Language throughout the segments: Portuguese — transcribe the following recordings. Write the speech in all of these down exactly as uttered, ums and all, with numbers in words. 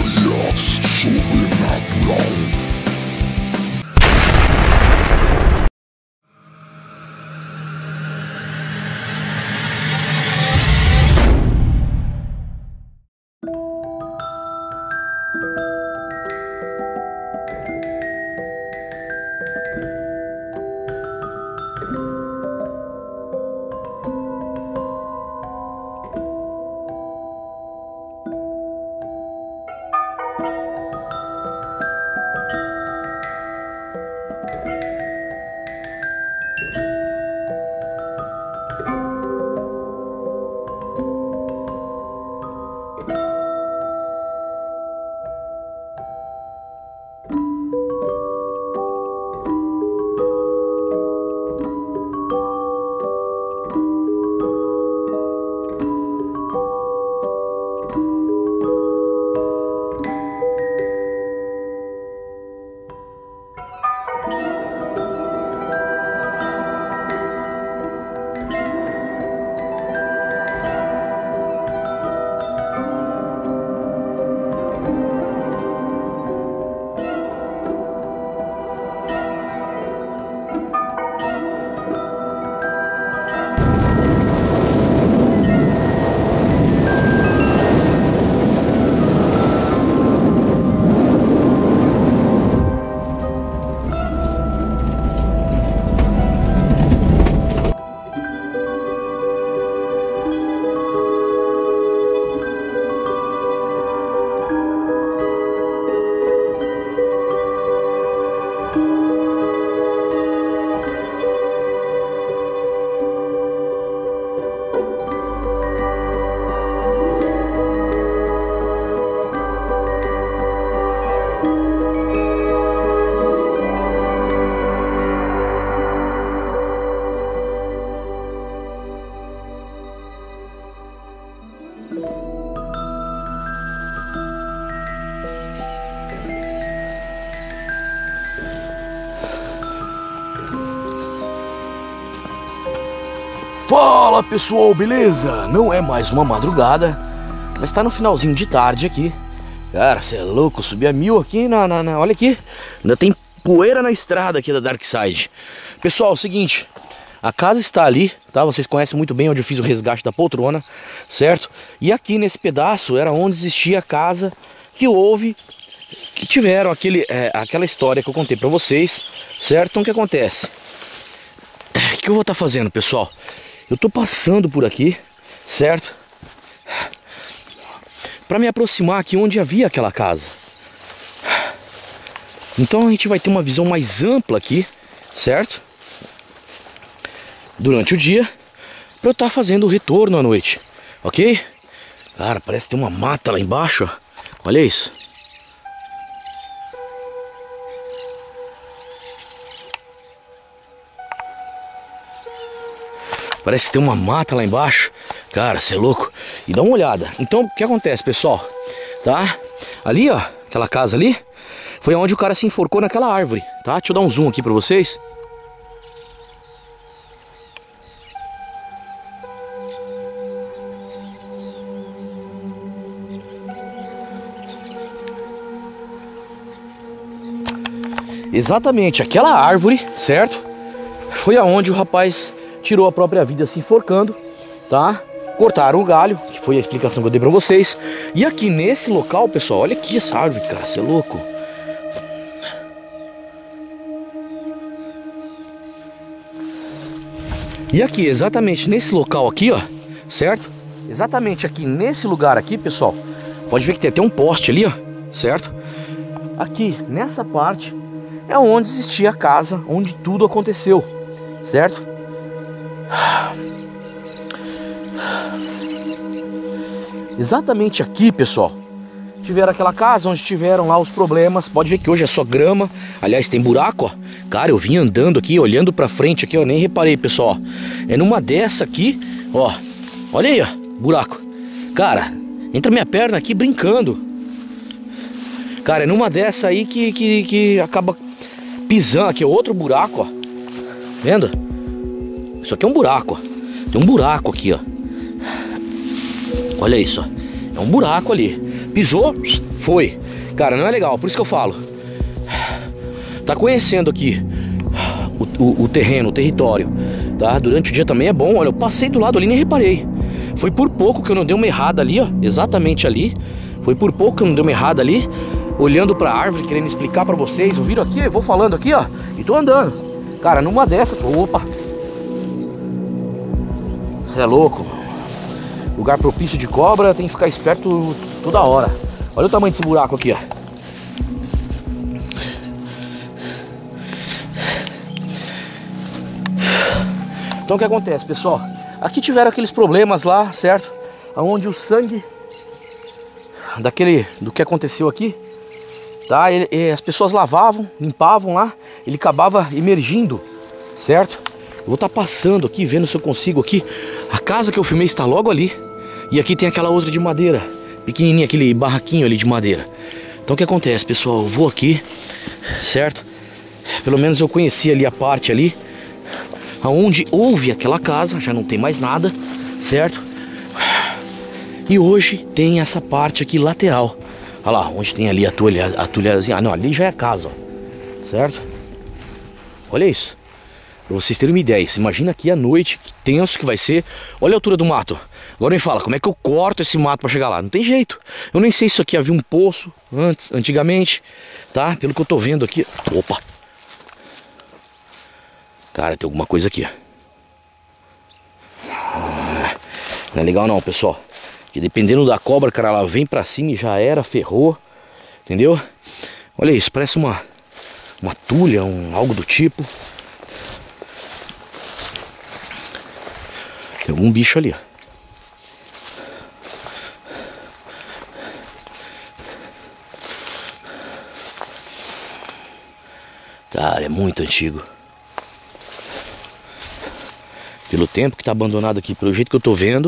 História sobrenatural. Fala pessoal, beleza? Não é mais uma madrugada, mas tá no finalzinho de tarde aqui. Cara, você é louco, subi a mil aqui na, na, na... Olha aqui, ainda tem poeira na estrada aqui da Dark Side. Pessoal, é o seguinte, a casa está ali, tá? Vocês conhecem muito bem onde eu fiz o resgate da poltrona, certo? E aqui nesse pedaço era onde existia a casa que houve, que tiveram aquele, é, aquela história que eu contei pra vocês, certo? Então o que acontece? O que eu vou estar fazendo, pessoal? Eu tô passando por aqui, certo? Para me aproximar aqui onde havia aquela casa. Então a gente vai ter uma visão mais ampla aqui, certo? Durante o dia, para eu estar fazendo o retorno à noite, ok? Cara, parece ter uma mata lá embaixo, ó. Olha isso. Parece que tem uma mata lá embaixo. Cara, você é louco. E dá uma olhada. Então, o que acontece, pessoal? Tá? Ali, ó, aquela casa ali, foi onde o cara se enforcou naquela árvore, tá? Deixa eu dar um zoom aqui pra vocês. Exatamente, aquela árvore, certo? Foi aonde o rapaz tirou a própria vida se enforcando, tá? Cortaram o galho, que foi a explicação que eu dei pra vocês. E aqui nesse local, pessoal, olha aqui essa árvore, cara, você é louco. E aqui, exatamente nesse local aqui, ó, certo? Exatamente aqui nesse lugar aqui, pessoal, pode ver que tem até um poste ali, ó, certo? Aqui, nessa parte, é onde existia a casa, onde tudo aconteceu, certo? Exatamente aqui, pessoal, tiveram aquela casa onde tiveram lá os problemas. Pode ver que hoje é só grama. Aliás, tem buraco, ó. Cara, eu vim andando aqui, olhando pra frente aqui, ó, nem reparei, pessoal. É numa dessa aqui, ó. Olha aí, ó, buraco. Cara, entra minha perna aqui brincando. Cara, é numa dessa aí que, que, que acaba pisando. Aqui é outro buraco, ó. Vendo? Isso aqui é um buraco, ó. Tem um buraco aqui, ó. Olha isso, ó. É um buraco ali. Pisou, foi. Cara, não é legal, por isso que eu falo. Tá conhecendo aqui o, o, o terreno, o território, tá? Durante o dia também é bom. Olha, eu passei do lado ali, nem reparei. Foi por pouco que eu não dei uma errada ali, ó. Exatamente ali. Foi por pouco que eu não dei uma errada ali. Olhando pra árvore, querendo explicar pra vocês. Ouviram aqui? Eu vou falando aqui, ó. E tô andando. Cara, numa dessas... Opa! Você é louco. Lugar propício de cobra, tem que ficar esperto toda hora. Olha o tamanho desse buraco aqui, ó. Então o que acontece, pessoal? Aqui tiveram aqueles problemas lá, certo? Onde o sangue daquele, do que aconteceu aqui, tá? Ele, ele, as pessoas lavavam, limpavam lá, ele acabava emergindo, certo? Eu vou estar passando aqui, vendo se eu consigo aqui. A casa que eu filmei está logo ali. E aqui tem aquela outra de madeira, pequenininha, aquele barraquinho ali de madeira. Então o que acontece, pessoal? Eu vou aqui, certo? Pelo menos eu conheci ali a parte ali aonde houve aquela casa, já não tem mais nada, certo? E hoje tem essa parte aqui lateral. Olha lá, onde tem ali a tulha, a tulhazinha. Ah, não, ali já é a casa, ó. Certo? Olha isso. Pra vocês terem uma ideia, imagina aqui à noite, que tenso que vai ser. Olha a altura do mato. Agora me fala, como é que eu corto esse mato pra chegar lá? Não tem jeito. Eu nem sei se isso aqui havia um poço antes, antigamente, tá? Pelo que eu tô vendo aqui. Opa! Cara, tem alguma coisa aqui, ó. Ah, não é legal não, pessoal. Que dependendo da cobra, cara, ela vem pra cima e já era, ferrou. Entendeu? Olha isso, parece uma uma tulha, um, algo do tipo. Tem algum bicho ali, ó. Cara, é muito antigo. Pelo tempo que tá abandonado aqui, pelo jeito que eu tô vendo.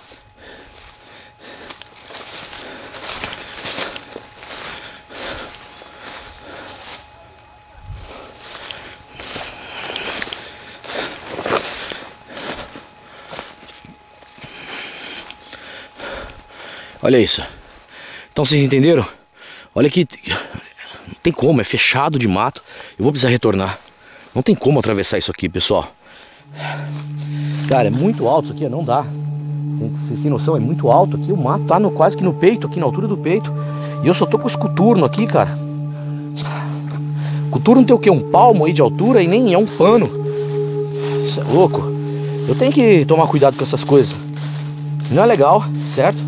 Olha isso. Então vocês entenderam? Olha aqui. Não tem como, é fechado de mato. Eu vou precisar retornar. Não tem como atravessar isso aqui, pessoal. Cara, é muito alto isso aqui, não dá. Vocês têm noção, é muito alto aqui. O mato tá no, quase que no peito, aqui na altura do peito. E eu só tô com esse coturno aqui, cara. Coturno tem o quê? Um palmo aí de altura e nem é um pano. Isso é louco. Eu tenho que tomar cuidado com essas coisas. Não é legal, certo?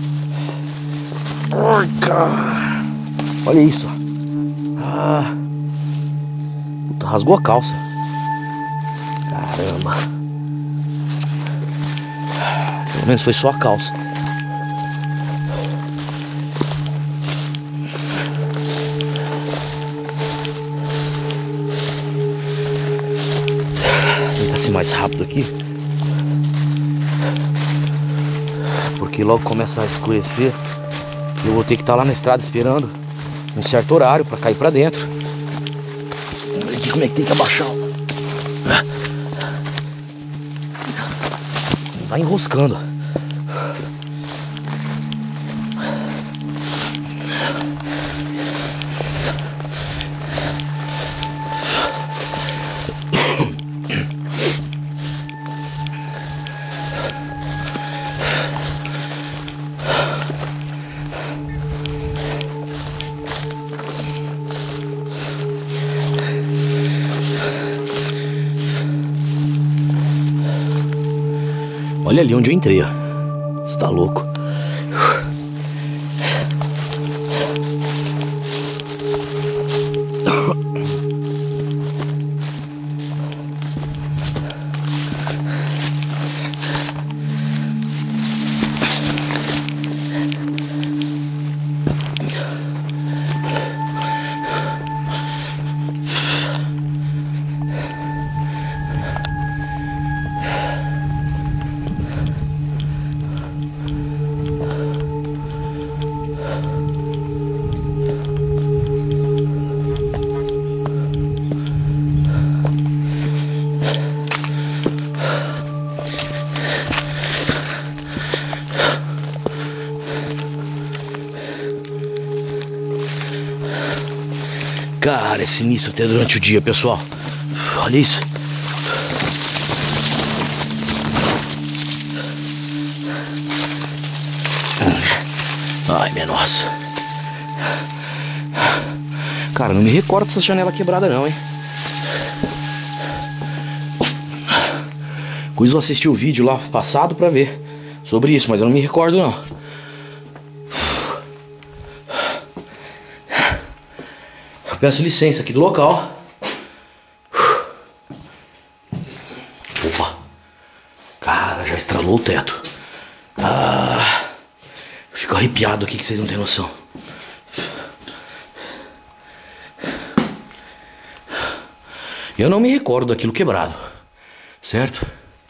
Ai, cara. Olha isso. Ah. Puta, rasgou a calça. Caramba. Pelo menos foi só a calça. Vou tentar ser mais rápido aqui, porque logo começa a escurecer. Eu vou ter que estar lá na estrada esperando um certo horário para cair para dentro. Vamos ver aqui como é que tem que abaixar. Vai enroscando. Olha ali onde eu entrei, ó. Você tá louco. Cara, é sinistro até durante o dia, pessoal. Olha isso. Ai, minha nossa. Cara, não me recordo dessa janela quebrada não, hein. Quis assistir o vídeo lá passado pra ver sobre isso, mas eu não me recordo não. Eu peço licença aqui do local. Opa. Cara, já estralou o teto. Ah, eu fico arrepiado aqui que vocês não têm noção. Eu não me recordo daquilo quebrado, certo?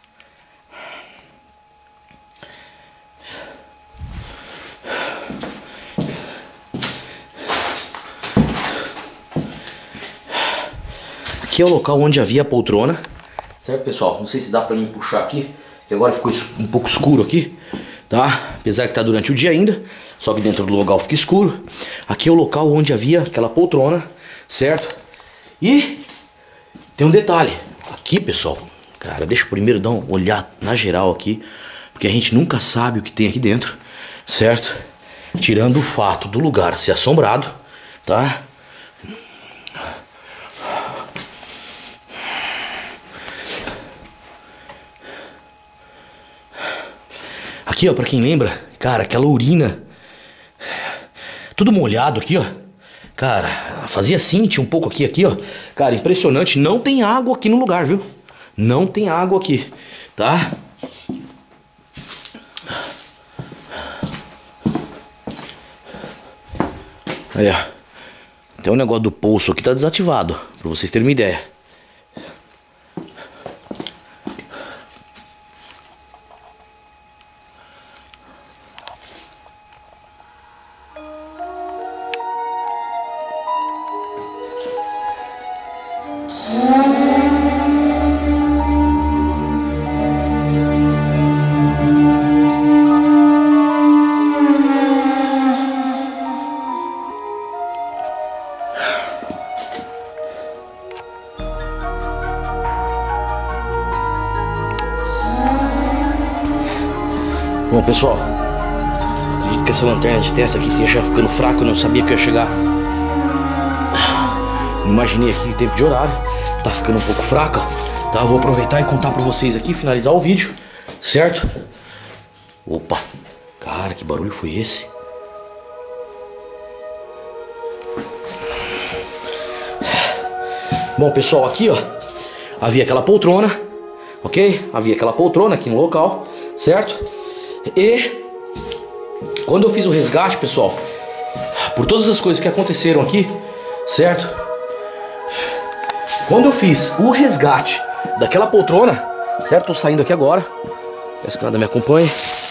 Aqui é o local onde havia a poltrona, certo, pessoal? Não sei se dá pra mim puxar aqui, que agora ficou um pouco escuro aqui, tá? Apesar que tá durante o dia ainda, só que dentro do local fica escuro. Aqui é o local onde havia aquela poltrona, certo? E tem um detalhe, aqui, pessoal, cara, deixa eu primeiro dar um olhar na geral aqui, porque a gente nunca sabe o que tem aqui dentro, certo? Tirando o fato do lugar ser assombrado, tá? Aqui, ó, pra quem lembra, cara, aquela urina, tudo molhado aqui, ó. Cara, fazia assim, tinha um pouco aqui, aqui, ó. Cara, impressionante, não tem água aqui no lugar, viu? Não tem água aqui, tá? Aí, ó. Tem um negócio do poço aqui, tá desativado, pra vocês terem uma ideia. Bom, pessoal, acredito que essa lanterna de testa aqui esteja ficando fraca. Eu não sabia que eu ia chegar. Não imaginei aqui o tempo de horário. Tá ficando um pouco fraca, tá? Eu vou aproveitar e contar pra vocês aqui, finalizar o vídeo, certo? Opa, cara, que barulho foi esse? Bom, pessoal, aqui, ó, havia aquela poltrona, ok? Havia aquela poltrona aqui no local, certo? E quando eu fiz o resgate, pessoal, por todas as coisas que aconteceram aqui, certo? Quando eu fiz o resgate daquela poltrona, certo? Tô saindo aqui agora. Peço que nada me acompanhe.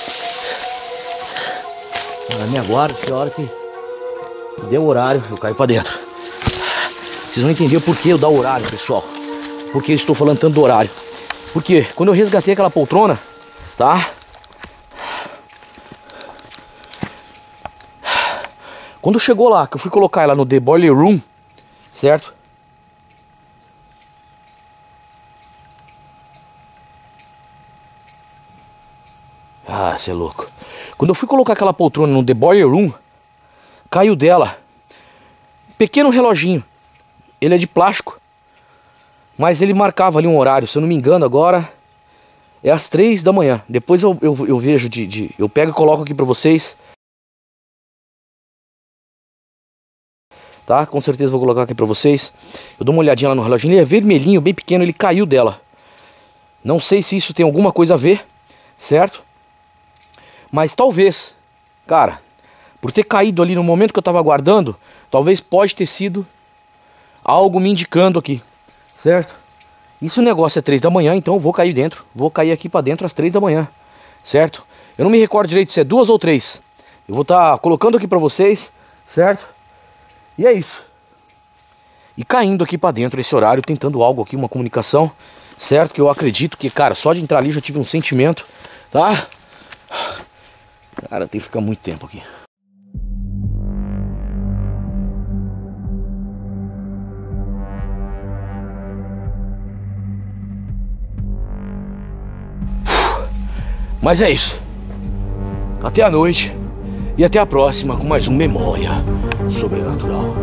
Ah, me aguardo, que a hora que deu o horário, eu caio pra dentro. Vocês vão entender o porquê eu dar o horário, pessoal. Porque eu estou falando tanto do horário. Porque quando eu resgatei aquela poltrona, tá? Quando chegou lá, que eu fui colocar ela no The Boiler Room, certo? Ah, você é louco. Quando eu fui colocar aquela poltrona no The Boiler Room, caiu dela um pequeno reloginho. Ele é de plástico, mas ele marcava ali um horário. Se eu não me engano agora, é às três da manhã. Depois eu, eu, eu vejo, de, de, eu pego e coloco aqui pra vocês. Tá? Com certeza vou colocar aqui pra vocês. Eu dou uma olhadinha lá no reloginho. Ele é vermelhinho, bem pequeno, ele caiu dela. Não sei se isso tem alguma coisa a ver, certo? Mas talvez, cara, por ter caído ali no momento que eu tava aguardando, talvez pode ter sido algo me indicando aqui, certo? Isso o negócio é três da manhã, então eu vou cair dentro. Vou cair aqui pra dentro às três da manhã, certo? Eu não me recordo direito se é duas ou três. Eu vou estar colocando aqui pra vocês, certo? E é isso. E caindo aqui pra dentro esse horário, tentando algo aqui, uma comunicação, certo? Que eu acredito que, cara, só de entrar ali já tive um sentimento, tá? Cara, tem que ficar muito tempo aqui. Mas é isso. Até a noite e até a próxima com mais um Memória Sobrenatural.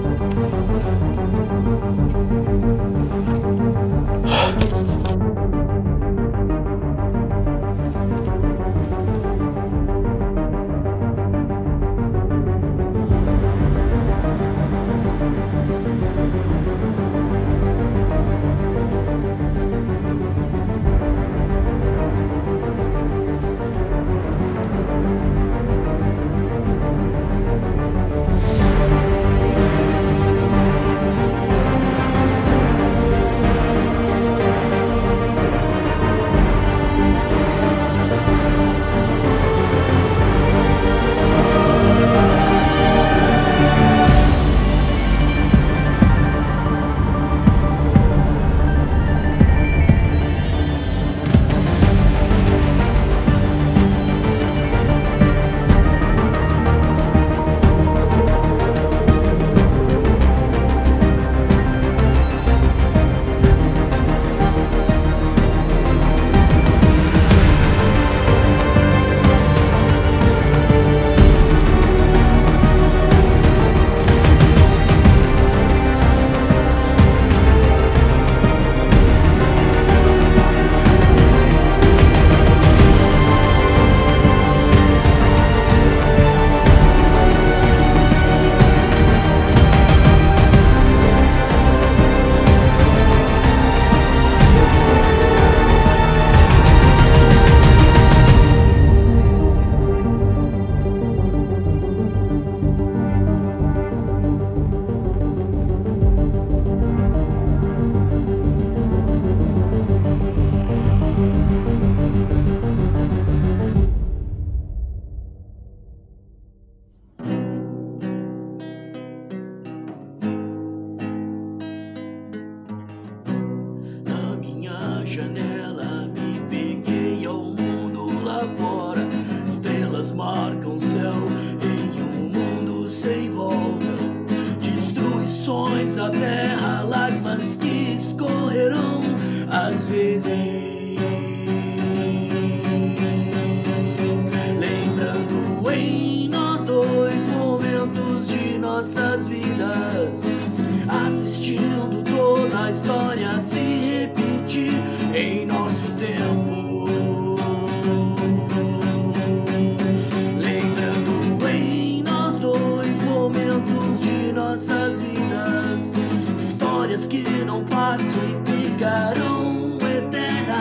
Janela, me peguei ao mundo lá fora. Estrelas marcam o céu em um mundo sem volta. Destruições, a terra, lágrimas que escorrerão às vezes. Lembrando em nós dois momentos de nossas vidas, assistindo toda a história se repetir em nosso tempo. Lembrando em nós dois momentos de nossas vidas, histórias que não passam e ficarão eternas.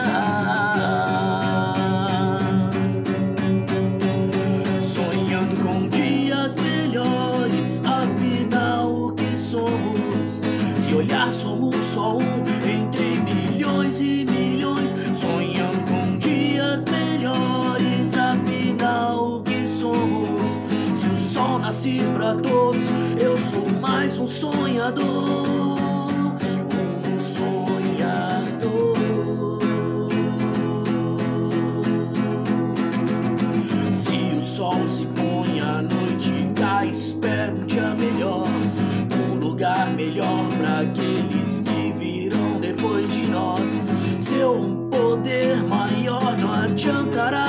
Sonhando com dias melhores, afinal o que somos? Se olhar somos só um entre milhões e milhões. Sonhando com dias melhores, afinal o que somos? Se o sol nasce pra todos, eu sou mais um sonhador. Um sonhador. Se o sol se põe, a noite cai, espero um dia melhor, um lugar melhor pra aqueles que virão depois de nós. Seu poder maior não adiantará